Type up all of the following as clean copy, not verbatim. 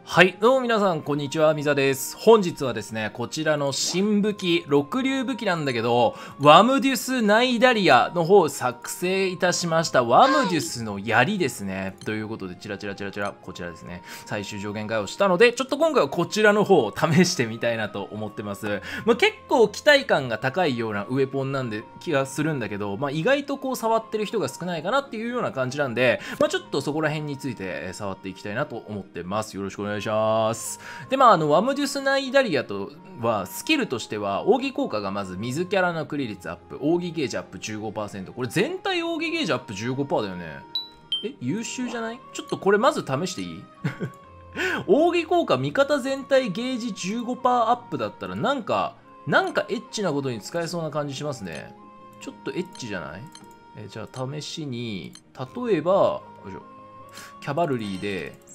はい、どうも皆さん、こんにちは、みざです。本日はですね、こちらの新武器、六流武器なんだけど、ワムデュス・ナイダリアの方を作成いたしました。ワムデュスの槍ですね。ということで、こちらですね、最終上限会をしたので、ちょっと今回はこちらの方を試してみたいなと思ってます。結構期待感が高いようなウェポンなんで気がするんだけど、意外とこう触ってる人が少ないかなっていうような感じなんで、ちょっとそこら辺について触っていきたいなと思ってます。よろしくお願いします。お願いします。で、ワムデュスナイダリアとは、スキルとしては、奥義効果がまず水キャラのクリ率アップ、奥義ゲージアップ 15%。これ全体奥義ゲージアップ 15% だよね。優秀じゃない？ちょっとこれまず試していい？奥義効果、味方全体ゲージ 15% アップだったら、なんかエッチなことに使えそうな感じしますね。ちょっとエッチじゃない？じゃあ試しに、例えば、よいしょ、キャバルリー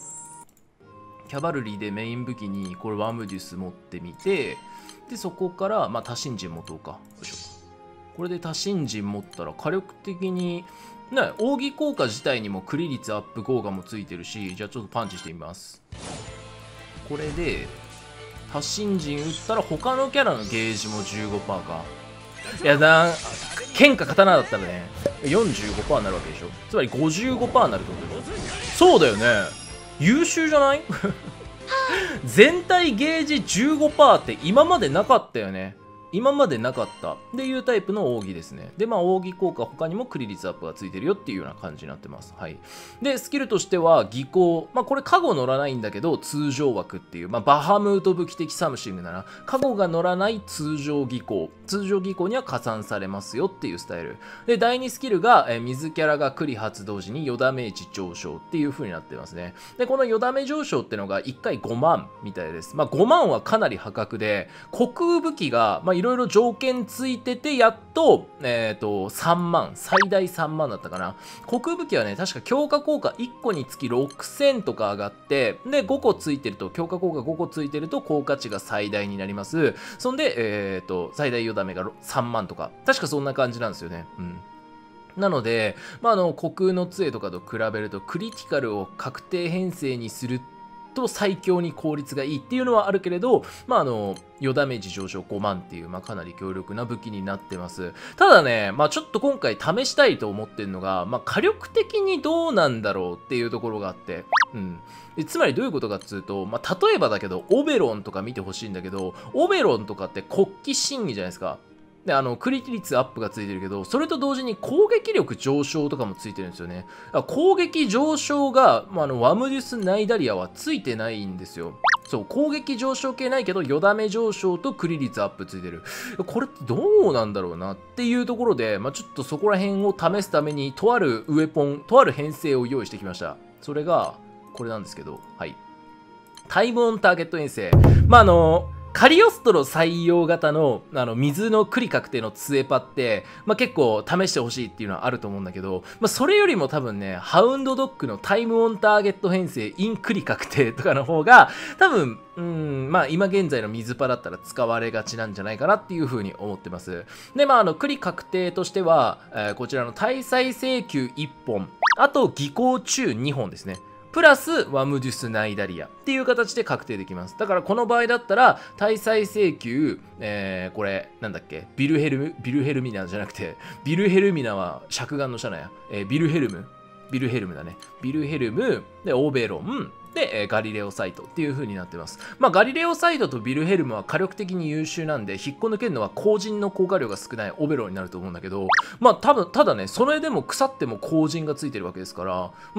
でメイン武器にこれワムデュス持ってみて、でそこから多神人持とうか。よいしょ。これで多神人持ったら火力的にね、奥義効果自体にもクリ率アップ効果もついてるし、じゃあちょっとパンチしてみます。これで多神人打ったら他のキャラのゲージも 15% か。いや剣か刀だったらね 45% になるわけでしょ。つまり 55% になるってことでしょ。そうだよね。優秀じゃない？全体ゲージ 15% って今までなかったよね。今までなかったっていうタイプの奥義ですね。で、奥義効果他にもクリ率アップがついてるよっていうような感じになってます。はい。で、スキルとしては、技巧。これ、カゴ乗らないんだけど、通常枠っていう、バハムート武器的サムシングなら、カゴが乗らない通常技巧。通常技巧には加算されますよっていうスタイル。で、第2スキルが、水キャラがクリ発動時に余ダメージ上昇っていう風になってますね。で、この余ダメ上昇ってのが1回5万みたいです。5万はかなり破格で、虚空武器が、いろいろ条件ついてて、やっと、3万、最大3万だったかな。虚空武器はね、確か強化効果1個につき6000とか上がって、で、5個ついてると、強化効果5個ついてると、効果値が最大になります。そんで、最大余ダメが3万とか、確かそんな感じなんですよね。うん。なので、虚空の杖とかと比べると、クリティカルを確定編成にすると最強に効率がいいっていうのはあるけれど、余ダメージ上昇5万っていう、かなり強力な武器になってます。ただね、ちょっと今回試したいと思ってるのが、火力的にどうなんだろうっていうところがあって、つまりどういうことかっつうと、例えばだけど、オベロンとか見てほしいんだけど、オベロンとかって国旗審議じゃないですか。で、クリ率アップがついてるけど、それと同時に攻撃力上昇とかもついてるんですよね。攻撃上昇が、ワムデュス・ナイダリアはついてないんですよ。そう、攻撃上昇系ないけど、余ダメ上昇とクリ率アップついてる。これってどうなんだろうなっていうところで、ちょっとそこら辺を試すために、とあるウェポン、とある編成を用意してきました。それが、これなんですけど、はい。タイムオンターゲット編成。カリオストロ採用型の水のクリ確定の杖パって、結構試してほしいっていうのはあると思うんだけど、それよりも多分ね、ハウンドドッグのタイムオンターゲット編成インクリ確定とかの方が、多分、今現在の水パだったら使われがちなんじゃないかなっていう風に思ってます。で、クリ確定としては、こちらの大祭請求1本、あと技巧中2本ですね。プラスワムデュス・ナイダリアっていう形で確定できます。だからこの場合だったら、大祭請求、これ、なんだっけ、ビルヘルミナじゃなくて、ビルヘルミナは尺眼の社内や。ビルヘルムだね。ビルヘルム、で、オベロン、で、ガリレオサイトっていう風になってます。ガリレオサイトとビルヘルムは火力的に優秀なんで、引っこ抜けるのは後陣の効果量が少ないオベロンになると思うんだけど、ただね、それでも腐っても後陣がついてるわけですから、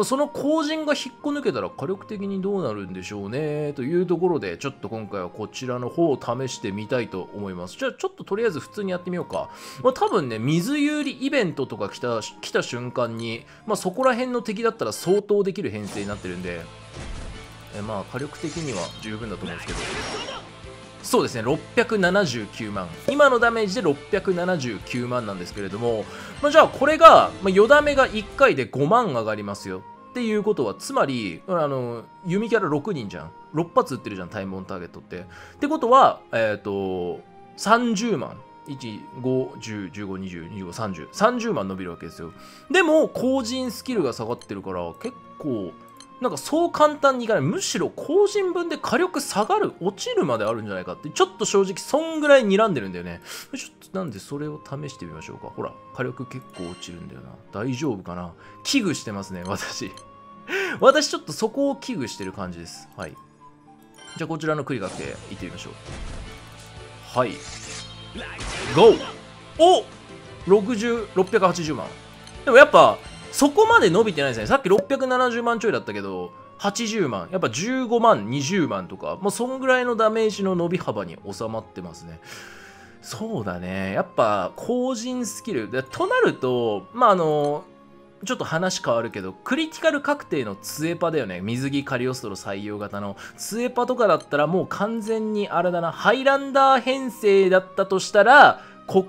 その後陣が引っこ抜けたら火力的にどうなるんでしょうね、というところで、ちょっと今回はこちらの方を試してみたいと思います。じゃあ、ちょっととりあえず普通にやってみようか。多分ね、水有利イベントとか来た瞬間に、そこら辺の敵だったら相当できる編成になってるんで、火力的には十分だと思うんですけど、そうですね、679万。今のダメージで679万なんですけれども、じゃあこれが、余ダメが1回で5万上がりますよ。っていうことは、つまり、弓キャラ6人じゃん。6発撃ってるじゃん、タイムオンターゲットって。ってことは、30万。1、5、10、15、20、25、30。30万伸びるわけですよ。でも、後陣スキルが下がってるから、結構、 なんかそう簡単にいかない。むしろ後陣分で火力下がる、落ちるまであるんじゃないかって、ちょっと正直そんぐらい睨んでるんだよね。ちょっとなんでそれを試してみましょうか。ほら、火力結構落ちるんだよな。大丈夫かな。危惧してますね、私。私ちょっとそこを危惧してる感じです。はい。じゃあこちらのクリ確定いってみましょう。はい。GO! お60、680万。でもやっぱ、そこまで伸びてないですね。さっき670万ちょいだったけど、80万。やっぱ15万、20万とか、もうそんぐらいのダメージの伸び幅に収まってますね。そうだね。やっぱ、後陣スキル。となると、まあ、ちょっと話変わるけど、クリティカル確定のツエパだよね。水着カリオストロ採用型の。ツエパとかだったらもう完全にあれだな、ハイランダー編成だったとしたら、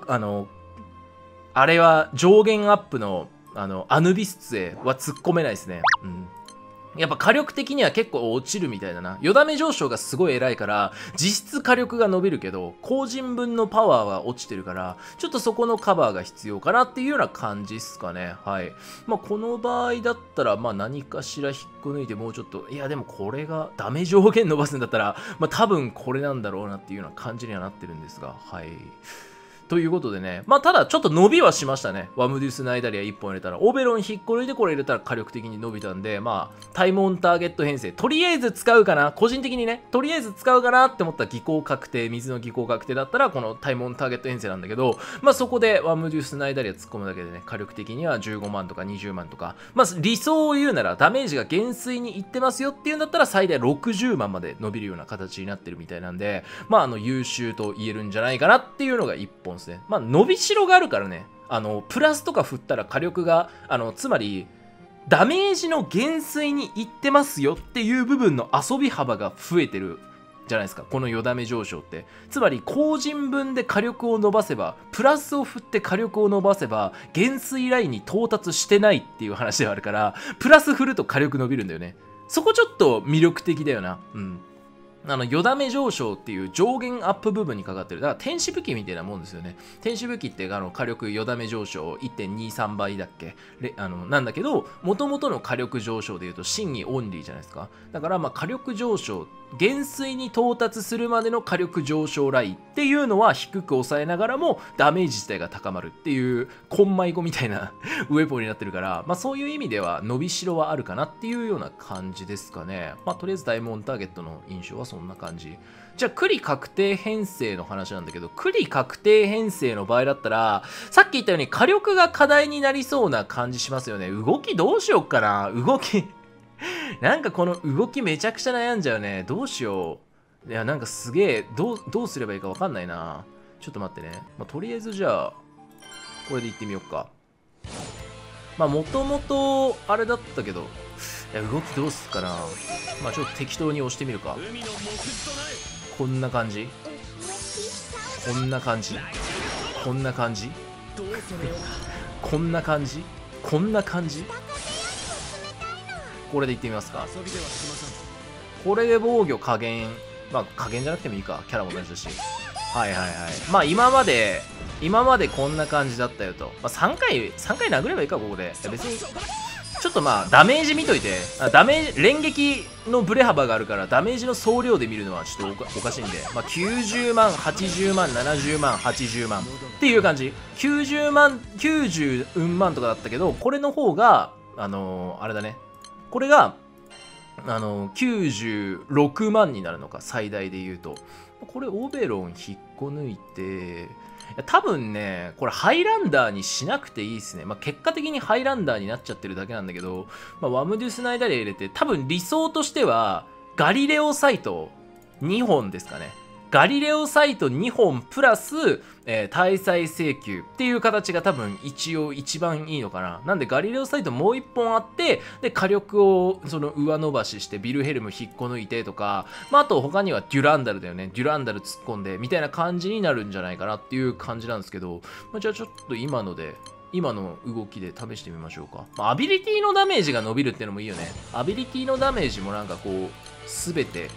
あれは上限アップの、アヌビス杖は突っ込めないですね。うん。やっぱ火力的には結構落ちるみたいだな。よだめ上昇がすごい偉いから、実質火力が伸びるけど、後陣分のパワーは落ちてるから、ちょっとそこのカバーが必要かなっていうような感じっすかね。はい。まあ、この場合だったら、まあ、何かしら引っこ抜いてもうちょっと、いや、でもこれがダメ上限伸ばすんだったら、まあ、多分これなんだろうなっていうような感じにはなってるんですが、はい。ということでね、まあただちょっと伸びはしましたね。ワムデュスナイダリア1本入れたら、オベロン引っこ抜いてこれ入れたら火力的に伸びたんで、まあ、タイムオンターゲット編成、とりあえず使うかな、個人的にね、とりあえず使うかなって思った技巧確定、水の技巧確定だったら、このタイムオンターゲット編成なんだけど、まあそこでワムデュスナイダリア突っ込むだけでね、火力的には15万とか20万とか、まあ理想を言うならダメージが減衰にいってますよっていうんだったら、最大60万まで伸びるような形になってるみたいなんで、まあ優秀と言えるんじゃないかなっていうのが1本ですね。まあ伸びしろがあるからね、プラスとか振ったら火力が、つまり、ダメージの減衰にいってますよっていう部分の遊び幅が増えてるじゃないですか、このよだめ上昇って。つまり、後陣分で火力を伸ばせば、プラスを振って火力を伸ばせば、減衰ラインに到達してないっていう話ではあるから、プラス振ると火力伸びるんだよね。そこちょっと魅力的だよな。うん。よだめ上昇っていう上限アップ部分にかかってる。だから天使武器みたいなもんですよね。天使武器って火力よだめ上昇 1.23 倍だっけなんだけど、元々の火力上昇でいうと真偽オンリーじゃないですか。だからまあ火力上昇、減衰に到達するまでの火力上昇ラインっていうのは低く抑えながらもダメージ自体が高まるっていうコンマイ語みたいなウェポンになってるから、まあそういう意味では伸びしろはあるかなっていうような感じですかね。まあとりあえずダイヤモンドターゲットの印象はそんな感じ。じゃあ、クリ確定編成の話なんだけど、クリ確定編成の場合だったら、さっき言ったように火力が課題になりそうな感じしますよね。動きどうしよっかな。動きなんかこの動きめちゃくちゃ悩んじゃうね。どうしよう。いや、なんかすげえ、どうすればいいかわかんないな。ちょっと待ってね。まあ、とりあえずじゃあ、これでいってみようか。まあ、もともと、あれだったけど、いや動きどうすっかな。まあ、ちょっと適当に押してみるか。こんな感じこんな感じこんな感じこんな感じこんな感じこれでいってみますか。これで防御加減、まあ加減じゃなくてもいいか、キャラも同じだし。はいはいはい。まあ今までこんな感じだったよと。まあ3回殴ればいいか、ここで。いや別にちょっとまあダメージ見といて、連撃のブレ幅があるからダメージの総量で見るのはちょっとおかしいんで、まあ、90万、80万、70万、80万っていう感じ。90万、90万とかだったけど、これの方が、あれだね。これが、96万になるのか、最大で言うと。これオベロン引っこ抜いて、多分ね、これハイランダーにしなくていいですね。まあ、結果的にハイランダーになっちゃってるだけなんだけど、まあ、ワムデュスナイダリア入れて、多分理想としては、ガリレオサイト2本ですかね。ガリレオサイト2本プラス、大祭請求っていう形が多分一応一番いいのかな。なんでガリレオサイトもう1本あって、で、火力をその上伸ばししてビルヘルム引っこ抜いてとか、まあ、あと他にはデュランダルだよね。デュランダル突っ込んでみたいな感じになるんじゃないかなっていう感じなんですけど、まあ、じゃあちょっと今の動きで試してみましょうか。まあ、アビリティのダメージが伸びるっていうのもいいよね。アビリティのダメージもなんかこう、すべて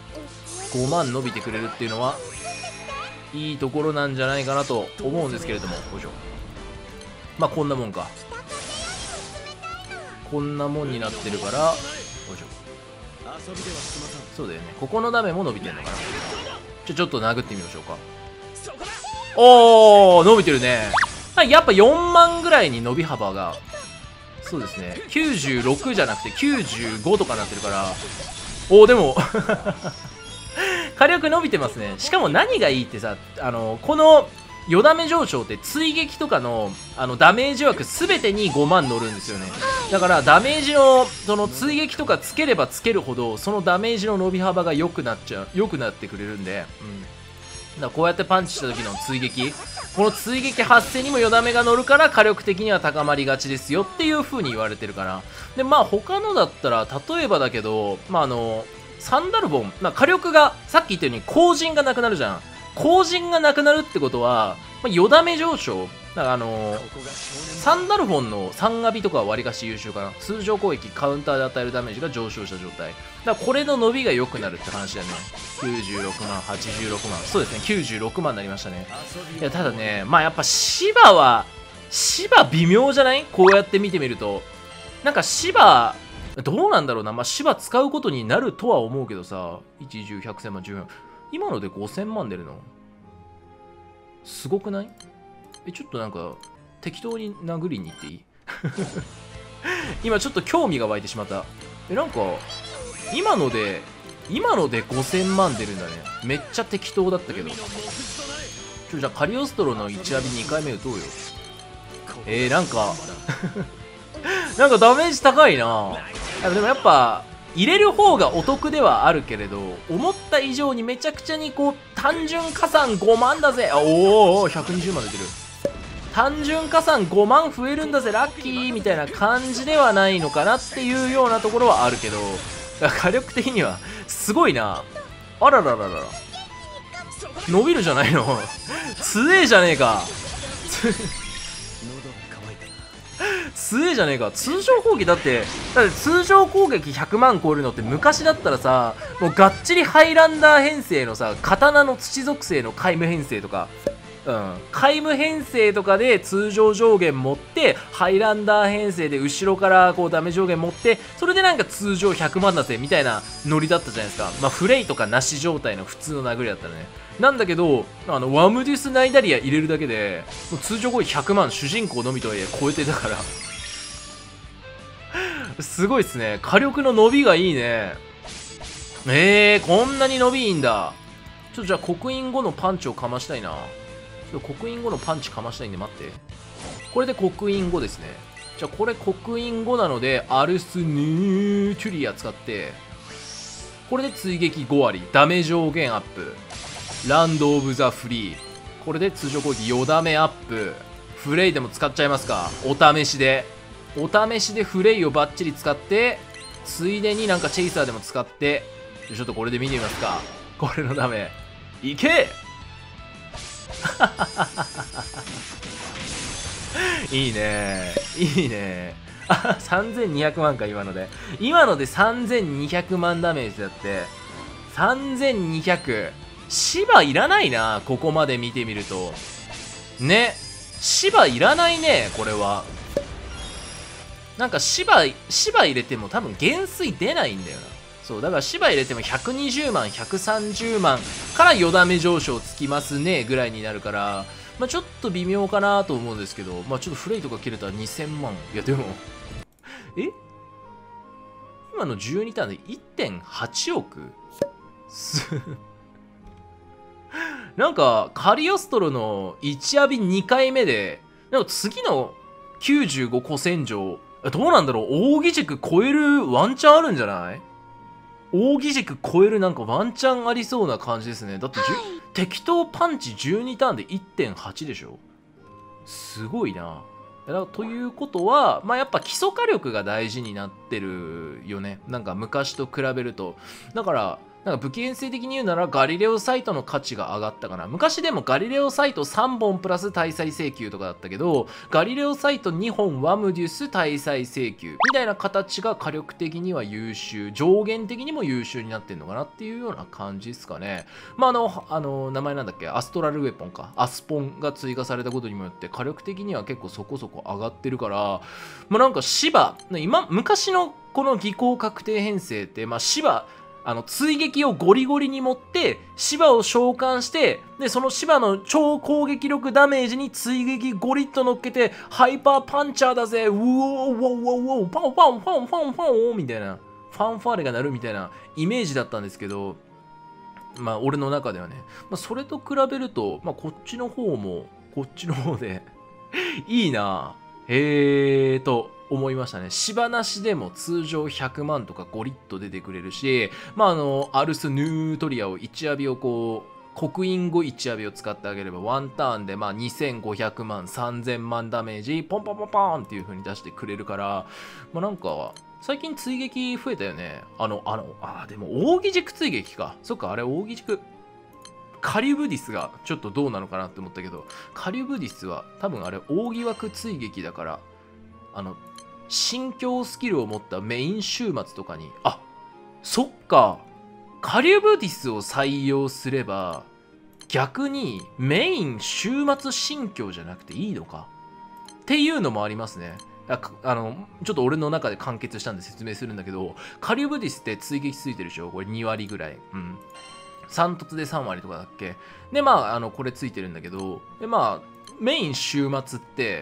5万伸びてくれるっていうのはいいところなんじゃないかなと思うんですけれども、よいしょ。まあこんなもんか。こんなもんになってるから、よいしょ。 そうだよね。ここのダメも伸びてんのかな。ちょっと殴ってみましょうか。おー、伸びてるね。やっぱ4万ぐらいに伸び幅が、そうですね。96じゃなくて95とかなってるから、おー、でも、火力伸びてますね。しかも何がいいってさ、この、よだめ上昇って追撃とかのダメージ枠全てに5万乗るんですよね。だからダメージのその追撃とかつければつけるほどそのダメージの伸び幅が良くなってくれるんで、だからこうやってパンチした時の追撃、この追撃発生にもよだめが乗るから火力的には高まりがちですよっていう風に言われてるから。で他のだったら例えばだけどサンダルボン、火力がさっき言ったように後陣がなくなるじゃん。後陣がなくなるってことは、よだめ上昇。だからサンダルフォンの3ガビとかはわりかし優秀かな。通常攻撃、カウンターで与えるダメージが上昇した状態。だからこれの伸びが良くなるって話だよね。96万、86万。そうですね、96万になりましたね。いや、ただね、やっぱ芝微妙じゃない？こうやって見てみると。なんか芝、どうなんだろうな。芝使うことになるとは思うけどさ。1、10、100、1000万、10万。今ので5000万出るのすごくない？ちょっとなんか適当に殴りに行っていい？今ちょっと興味が湧いてしまった。なんか今ので5000万出るんだね。めっちゃ適当だったけど。じゃあカリオストロの1アビ2回目打とうよ。なんかなんかダメージ高いな。でもやっぱ入れる方がお得ではあるけれど、思った以上にめちゃくちゃに単純加算5万だぜ。おー、120万出てる。単純加算5万増えるんだぜ、ラッキーみたいな感じではないのかなっていうようなところはあるけど、火力的にはすごいな。あららららら。伸びるじゃないの。強えじゃねえか。強えじゃねえか。通常攻撃だって通常攻撃100万超えるのって昔だったらさ、もうがっちりハイランダー編成のさ、刀の土属性の皆無編成とか、皆無編成とかで通常上限持って、ハイランダー編成で後ろからダメ上限持って、それでなんか通常100万だぜみたいなノリだったじゃないですか。フレイとかなし状態の普通の殴りだったらね。なんだけど、ワムデュスナイダリア入れるだけで、もう通常攻撃100万、主人公のみとはいえ超えてたから。すごいっすね。火力の伸びがいいね。こんなに伸びいいんだ。じゃあ刻印後のパンチをかましたいな。刻印後のパンチかましたいんで待って。これで刻印後ですね。じゃあこれ刻印後なので、アルスヌーチュリア使って、これで追撃5割、ダメ上限アップ。ランド・オブ・ザ・フリー。これで通常攻撃よだめアップ。フレイでも使っちゃいますか。お試しでフレイをバッチリ使って、ついでになんかチェイサーでも使って、ちょっとこれで見てみますか。これのダメ。いけいいね。いいね。3200万か、今ので。今ので3200万ダメージだって。3200。芝いらないな、ここまで見てみると。ね。芝いらないね、これは。なんか芝入れても多分減衰出ないんだよな。そう、だから芝入れても120万、130万からよだめ上昇つきますね、ぐらいになるから、ちょっと微妙かなと思うんですけど、ちょっとフレイとか切れたら2000万。いや、でも、今の12ターンで 1.8 億なんか、カリオストロの1アビ2回目で、なんか次の95古戦場、どうなんだろう、扇軸超えるワンチャンあるんじゃない？扇軸超えるなんかワンチャンありそうな感じですね。だって、適当パンチ12ターンで 1.8 でしょ？すごいな。ということは、やっぱ基礎火力が大事になってるよね。なんか昔と比べると。だから、 なんか武器編成的に言うならガリレオサイトの価値が上がったかな。昔でもガリレオサイト3本プラス大祭請求とかだったけど、ガリレオサイト2本ワムデュス大祭請求みたいな形が火力的には優秀、上限的にも優秀になってんのかなっていうような感じですかね。まあ名前なんだっけ、アストラルウェポンか、アスポンが追加されたことにもよって火力的には結構そこそこ上がってるから、まあなんか芝、昔のこの技巧確定編成って、まあ芝、追撃をゴリゴリに持って芝を召喚して、でその芝の超攻撃力ダメージに追撃ゴリッと乗っけてハイパーパンチャーだぜ、うおーうおーうおーうおーパンパンパンパンパンみたいなファンファーレが鳴るみたいなイメージだったんですけど、まあ俺の中ではね、まあ、それと比べると、まあ、こっちの方もこっちの方でいいなと思いましたね。芝なしでも通常100万とかゴリッと出てくれるし、まあアルス・ヌートリアを1アビをこう、刻印後1アビを使ってあげれば、ワンターンでまあ2500万、3000万ダメージ、ポンポンポンポンっていう風に出してくれるから、まあなんか、最近追撃増えたよね。でも扇軸追撃か。そっか、あれ扇軸。カリュブディスがちょっとどうなのかなって思ったけど、カリュブディスは多分あれ扇枠追撃だから、心境スキルを持ったメイン終末とかに、あ、そっか、カリュブディスを採用すれば、逆にメイン終末心境じゃなくていいのかっていうのもありますね。ちょっと俺の中で完結したんで説明するんだけど、カリュブディスって追撃ついてるでしょ、これ2割ぐらい。うん。3突で3割とかだっけ。で、まあ、これついてるんだけど、で、まあ、メイン終末って、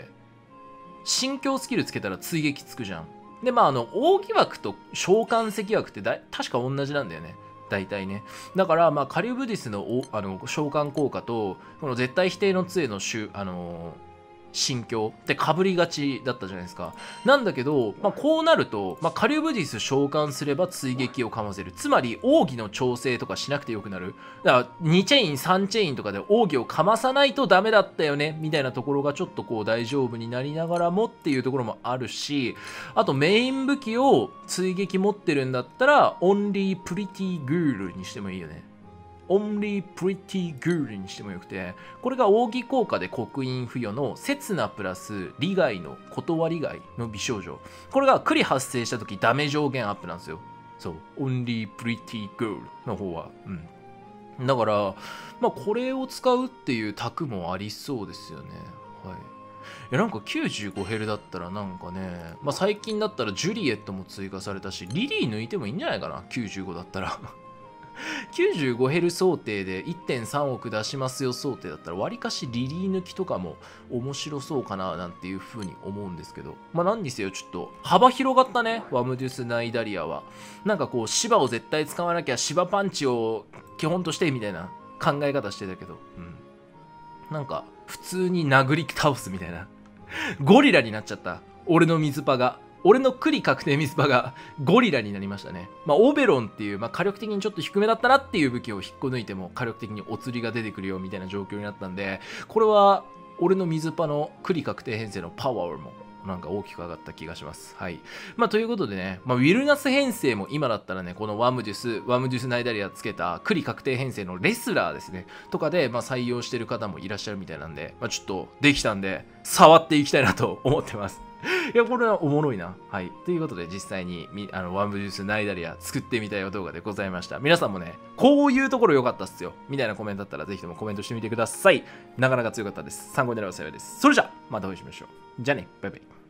心境スキルつけたら追撃つくじゃん。で、まあ、扇枠と召喚石枠って確か同じなんだよね。大体ね。だから、まあ、カリュブディスの召喚効果と、この絶対否定の杖の心境って被りがちだったじゃないですか。なんだけど、まあ、こうなると、まあ、カリュブディス召喚すれば追撃をかませる。つまり、奥義の調整とかしなくてよくなる。だから、2チェイン、3チェインとかで奥義をかまさないとダメだったよね、みたいなところがちょっとこう大丈夫になりながらもっていうところもあるし、あとメイン武器を追撃持ってるんだったら、オンリープリティグールにしてもいいよね。Only Pretty Girl にしてもよくて、これが奥義効果で刻印付与の刹那プラス利害の断り害の美少女。これが繰り発生した時ダメ上限アップなんですよ。そう。Only Pretty Girl の方は。うん。だから、まあこれを使うっていう卓もありそうですよね。はい。いやなんか95ヘルだったらなんかね、まあ最近だったらジュリエットも追加されたし、リリー抜いてもいいんじゃないかな、95だったら。95ヘル想定で 1.3 億出しますよ想定だったらわりかしリリー抜きとかも面白そうかななんていう風に思うんですけど、まあ何にせよちょっと幅広がったね、ワムデュス・ナイダリアは。なんかこう芝を絶対使わなきゃ芝パンチを基本としてみたいな考え方してたけど、なんか普通に殴り倒すみたいなゴリラになっちゃった。俺の水パが、俺のクリ確定ミスパがゴリラになりましたね。まあ、オベロンっていう、まあ、火力的にちょっと低めだったなっていう武器を引っこ抜いても火力的にお釣りが出てくるよみたいな状況になったんで、これは俺の水パのクリ確定編成のパワーもなんか大きく上がった気がします。はい。まあ、ということでね、まあ、ウィルナス編成も今だったらね、このワムデュスナイダリアつけたクリ確定編成のレスラーですね、とかで、まあ、採用してる方もいらっしゃるみたいなんで、まあ、ちょっとできたんで、触っていきたいなと思ってます。いや、これはおもろいな。はい。ということで、実際にワムデュスナイダリア作ってみたよ動画でございました。皆さんもね、こういうところ良かったっすよ、みたいなコメントだったら、ぜひともコメントしてみてください。なかなか強かったです。参考になれば幸いです。それじゃあ、またお会いしましょう。じゃあね、バイバイ。